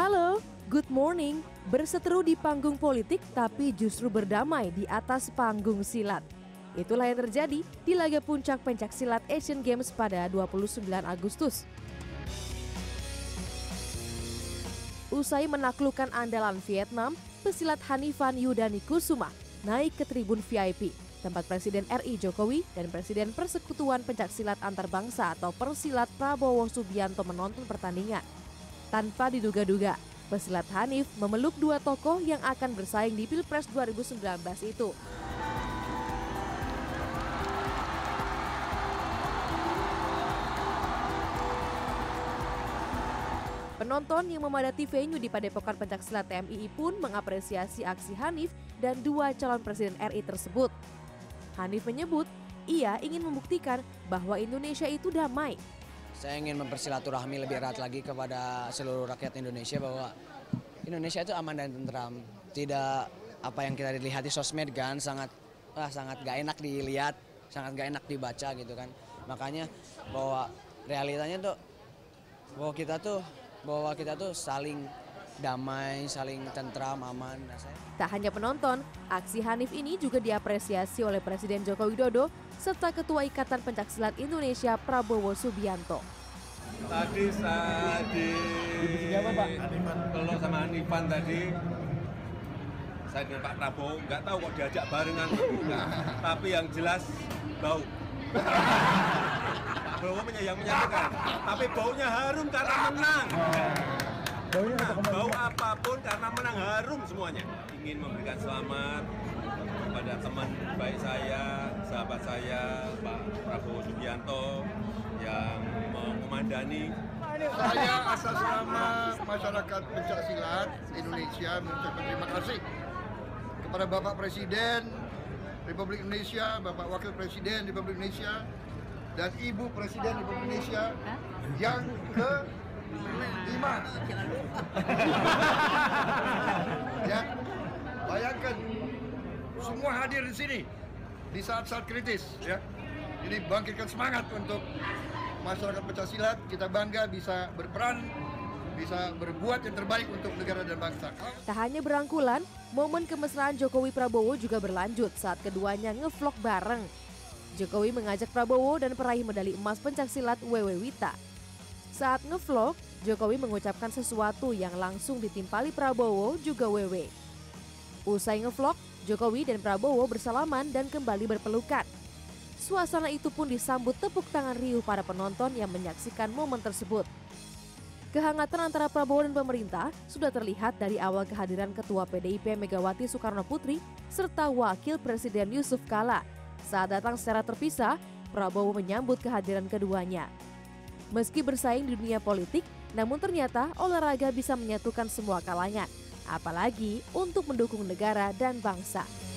Halo, good morning. Berseteru di panggung politik tapi justru berdamai di atas panggung silat. Itulah yang terjadi di laga puncak pencaksilat Asian Games pada 29 Agustus. Usai menaklukkan andalan Vietnam, pesilat Hanifan Yudani Kusuma naik ke tribun VIP, tempat Presiden RI Jokowi dan Presiden Persekutuan Pencaksilat Antarbangsa atau Persilat Prabowo Subianto menonton pertandingan. Tanpa diduga-duga, pesilat Hanif memeluk dua tokoh yang akan bersaing di Pilpres 2019 itu. Penonton yang memadati venue di Padepokan Pencaksilat TMII pun mengapresiasi aksi Hanif dan dua calon Presiden RI tersebut. Hanif menyebut ia ingin membuktikan bahwa Indonesia itu damai. Saya ingin mempersilaturahmi lebih erat lagi kepada seluruh rakyat Indonesia bahwa Indonesia itu aman dan tentram. Tidak apa yang kita lihat di sosmed kan sangat gak enak dilihat, sangat gak enak dibaca gitu kan. Makanya bahwa realitanya tuh bahwa kita tuh saling damai, saling tentram, aman. Tak hanya penonton, aksi Hanif ini juga diapresiasi oleh Presiden Joko Widodo serta Ketua Ikatan Pencaksilat Indonesia Prabowo Subianto. Tadi kalau sama Hanifan tadi, saya dengan Pak Prabowo nggak tahu kok diajak barengan, tapi yang jelas bau. Pak Prabowo menyatakan, tapi baunya harum karena menang. Bau apapun karena menang harum semuanya. Ingin memberikan selamat kepada teman baik saya, sahabat saya, Pak Prabowo Subianto yang mengumandani. Saya atas nama masyarakat pencaksilat Indonesia mengucapkan terima kasih kepada Bapak Presiden Republik Indonesia, Bapak Wakil Presiden Republik Indonesia, dan Ibu Presiden Republik Indonesia yang ke-5. Ya, bayangkan semua hadir di sini di saat-saat kritis. Ya, ini bangkitkan semangat untuk masyarakat pencaksilat. Kita bangga bisa berperan, bisa berbuat yang terbaik untuk negara dan bangsa. Tak hanya berangkulan, momen kemesraan Jokowi Prabowo juga berlanjut saat keduanya ngevlog bareng. Jokowi mengajak Prabowo dan peraih medali emas pencaksilat Wewe Wita. Saat ngevlog, Jokowi mengucapkan sesuatu yang langsung ditimpali Prabowo juga Wewe. Usai ngevlog, Jokowi dan Prabowo bersalaman dan kembali berpelukan. Suasana itu pun disambut tepuk tangan riuh para penonton yang menyaksikan momen tersebut. Kehangatan antara Prabowo dan pemerintah sudah terlihat dari awal kehadiran Ketua PDIP Megawati Soekarno Putri serta Wakil Presiden Yusuf Kala. Saat datang secara terpisah, Prabowo menyambut kehadiran keduanya. Meski bersaing di dunia politik, namun ternyata olahraga bisa menyatukan semua kalangan, apalagi untuk mendukung negara dan bangsa.